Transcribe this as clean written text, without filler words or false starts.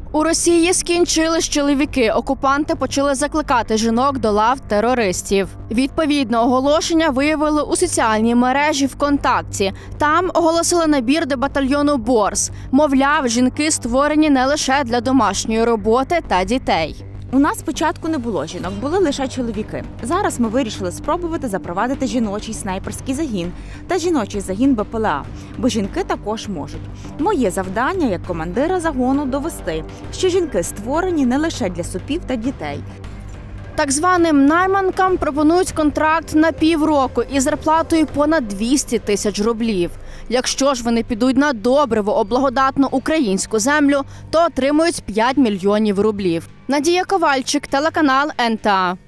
У Росії скінчились чоловіки. Окупанти почали закликати жінок до лав терористів. Відповідне оголошення виявили у соціальній мережі ВКонтакті. Там оголосили набір до батальйону «Борс». Мовляв, жінки створені не лише для домашньої роботи та дітей. У нас спочатку не було жінок, були лише чоловіки. Зараз ми вирішили спробувати запровадити жіночий снайперський загін та жіночий загін БПЛА, бо жінки також можуть. Моє завдання як командира загону довести, що жінки створені не лише для супів та дітей. Так званим найманкам пропонують контракт на півроку із зарплатою понад 200 тисяч рублів. Якщо ж вони підуть на добриво благодатну українську землю, то отримують 5 мільйонів рублів. Надія Ковальчик, телеканал НТА.